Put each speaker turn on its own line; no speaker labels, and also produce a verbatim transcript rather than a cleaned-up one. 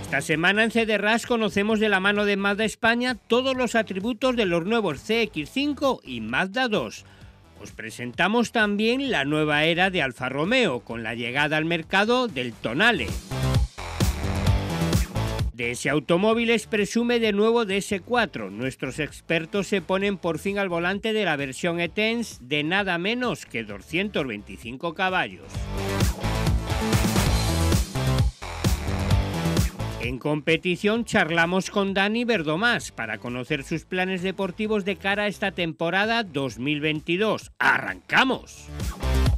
Esta semana en C D R A S conocemos de la mano de Mazda España todos los atributos de los nuevos C X cinco y Mazda dos. Os presentamos también la nueva era de Alfa Romeo con la llegada al mercado del Tonale. D S Automóviles presume de nuevo D S cuatro. Nuestros expertos se ponen por fin al volante de la versión E-Tense de nada menos que doscientos veinticinco caballos. En competición charlamos con Dani Verdomás para conocer sus planes deportivos de cara a esta temporada dos mil veintidós. ¡Arrancamos!